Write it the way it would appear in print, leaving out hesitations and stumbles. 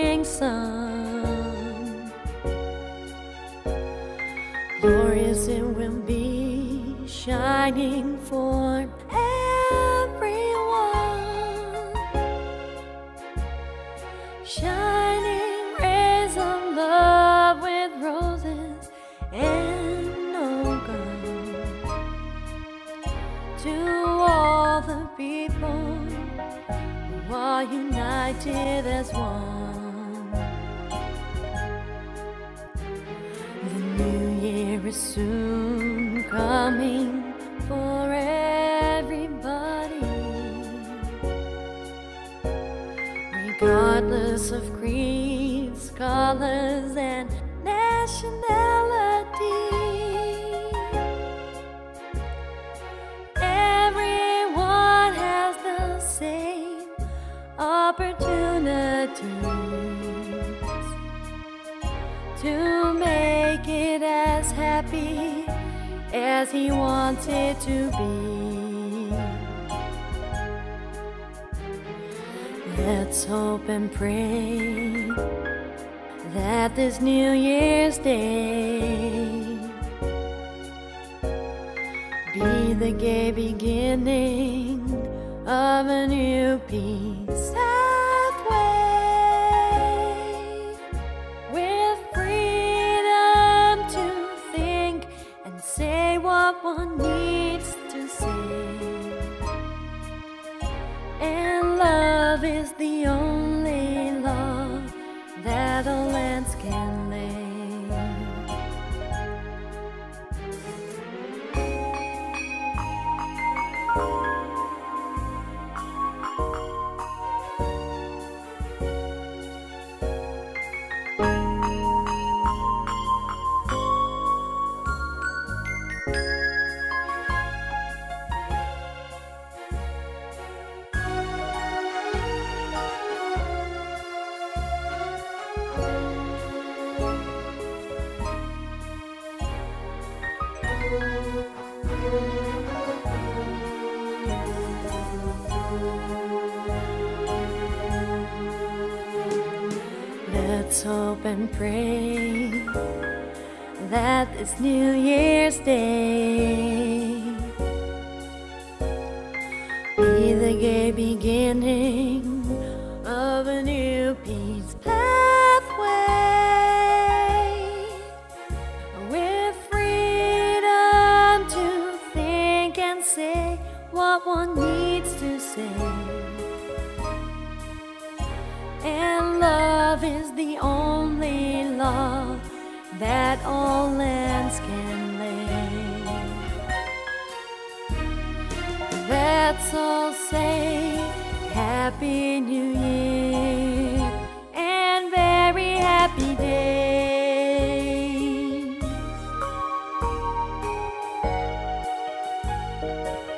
morning sun. Glorious it will be, shining for everyone. Shining rays of love with roses and no gold. To all the people who are united as one. The new year is soon coming for everybody, regardless of creeds, colors, and nationality. Everyone has the same opportunities to make it as happy as he wants it to be. Let's hope and pray that this New Year's Day be the gay beginning of a new peace pathway, with freedom to think and say what one needs to say. And love is the only law that all lands can lay. Let's hope and pray that this New Year's Day be the gay beginning of a new peace pathway, with freedom to think and say what one needs to say. And love is the only law that all lands can lay. Let's all say Happy New Year and very happy days.